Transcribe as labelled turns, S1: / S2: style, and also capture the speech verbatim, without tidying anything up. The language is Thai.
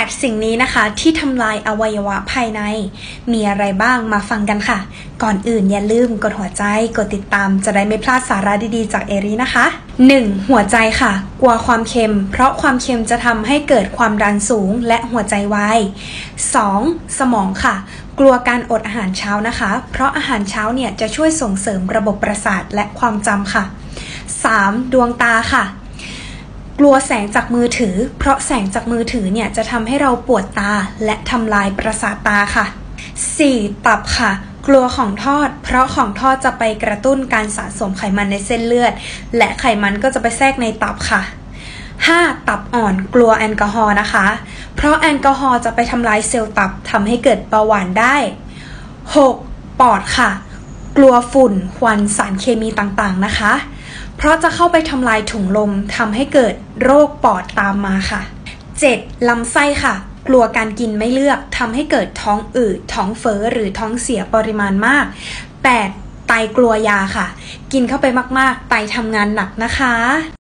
S1: ดสิ่งนี้นะคะที่ทำลายอวัยวะภายในมีอะไรบ้างมาฟังกันค่ะก่อนอื่นอย่าลืมกดหัวใจกดติดตามจะได้ไม่พลาดสาระดีๆจากเอรินะคะ หนึ่ง. หัวใจค่ะกลัวความเค็มเพราะความเค็มจะทำให้เกิดความดันสูงและหัวใจวาย สอง. สมองค่ะกลัวการอดอาหารเช้านะคะเพราะอาหารเช้าเนี่ยจะช่วยส่งเสริมระบบประสาทและความจำค่ะ สาม. ดวงตาค่ะกลัวแสงจากมือถือเพราะแสงจากมือถือเนี่ยจะทำให้เราปวดตาและทำลายประสาทตาค่ะ สี่. ตับค่ะกลัวของทอดเพราะของทอดจะไปกระตุ้นการสะสมไขมันในเส้นเลือดและไขมันก็จะไปแทรกในตับค่ะ ห้า. ตับอ่อนกลัวแอลกอฮอล์นะคะเพราะแอลกอฮอล์จะไปทำลายเซลล์ตับทำให้เกิดเบาหวานได้ หก. ปอดค่ะกลัวฝุ่นควันสารเคมีต่างๆนะคะเพราะจะเข้าไปทำลายถุงลมทำให้เกิดโรคปอดตามมาค่ะ เจ็ด. ลำไส้ค่ะกลัวการกินไม่เลือกทำให้เกิดท้องอืดท้องเฟ้อหรือท้องเสียปริมาณมาก แปด. ไตกลัวยาค่ะกินเข้าไปมากๆไตทำงานหนักนะคะ